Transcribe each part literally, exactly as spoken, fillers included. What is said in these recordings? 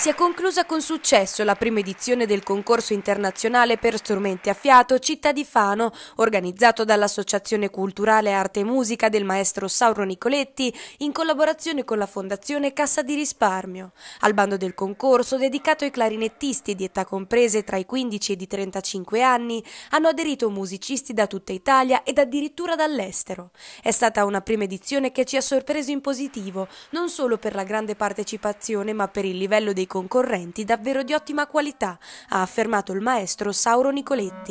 Si è conclusa con successo la prima edizione del concorso internazionale per strumenti a fiato Città di Fano, organizzato dall'Associazione Culturale Arte e Musica del maestro Sauro Nicoletti in collaborazione con la Fondazione Cassa di Risparmio. Al bando del concorso, dedicato ai clarinettisti di età comprese tra i quindici ed i trentacinque anni, hanno aderito musicisti da tutta Italia ed addirittura dall'estero. È stata una prima edizione che ci ha sorpreso in positivo, non solo per la grande partecipazione ma per il livello dei concorrenti davvero di ottima qualità, ha affermato il maestro Sauro Nicoletti.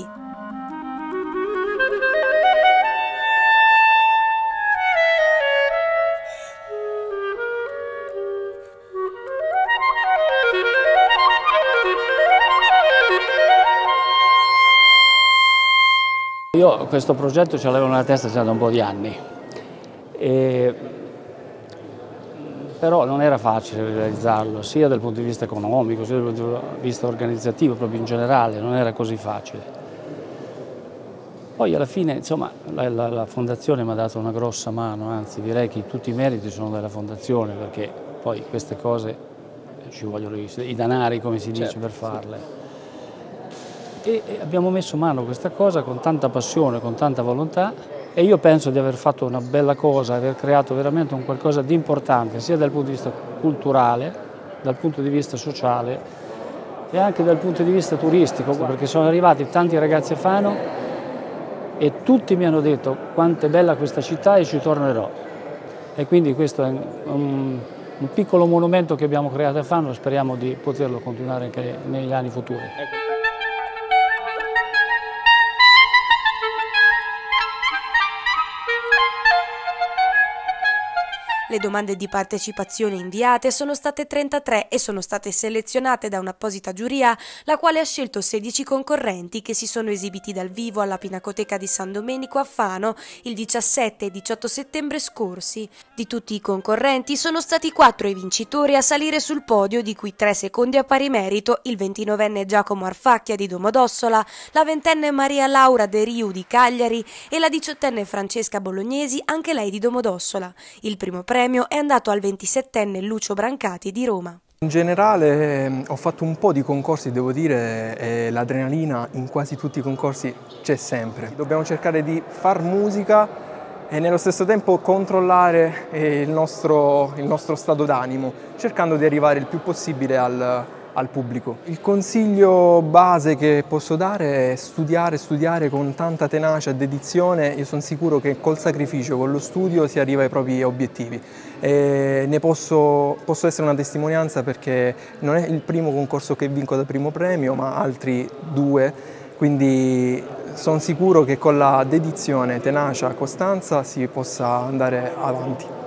Io questo progetto ce l'avevo nella testa già da un po' di anni, e... però non era facile realizzarlo, sia dal punto di vista economico, sia dal punto di vista organizzativo, proprio in generale, non era così facile. Poi alla fine, insomma, la, la, la Fondazione mi ha dato una grossa mano, anzi direi che tutti i meriti sono della Fondazione, perché poi queste cose ci vogliono i, i denari, come si dice, certo, per farle. E abbiamo messo mano a questa cosa con tanta passione, con tanta volontà, e io penso di aver fatto una bella cosa, aver creato veramente un qualcosa di importante, sia dal punto di vista culturale, dal punto di vista sociale e anche dal punto di vista turistico, perché sono arrivati tanti ragazzi a Fano e tutti mi hanno detto quanto è bella questa città e ci tornerò. E quindi questo è un, un piccolo monumento che abbiamo creato a Fano e speriamo di poterlo continuare anche negli anni futuri. Le domande di partecipazione inviate sono state trentatré e sono state selezionate da un'apposita giuria, la quale ha scelto sedici concorrenti che si sono esibiti dal vivo alla Pinacoteca di San Domenico a Fano il diciassette e diciotto settembre scorsi. Di tutti i concorrenti sono stati quattro i vincitori a salire sul podio, di cui tre secondi a pari merito, il ventinovenne Giacomo Arfacchia di Domodossola, la ventenne Maria Laura De Riu di Cagliari e la diciottenne Francesca Bolognesi, anche lei di Domodossola. Il primo premio è andato al ventisettenne Lucio Brancati di Roma. In generale eh, ho fatto un po' di concorsi, devo dire, e l'adrenalina in quasi tutti i concorsi c'è sempre. Dobbiamo cercare di far musica e nello stesso tempo controllare eh, il, nostro, il nostro stato d'animo, cercando di arrivare il più possibile al, al pubblico. Il consiglio base che posso dare è studiare, studiare con tanta tenacia e dedizione. Io sono sicuro che col sacrificio, con lo studio si arriva ai propri obiettivi. E ne posso, posso essere una testimonianza perché non è il primo concorso che vinco da primo premio, ma altri due, quindi sono sicuro che con la dedizione, tenacia, costanza si possa andare avanti.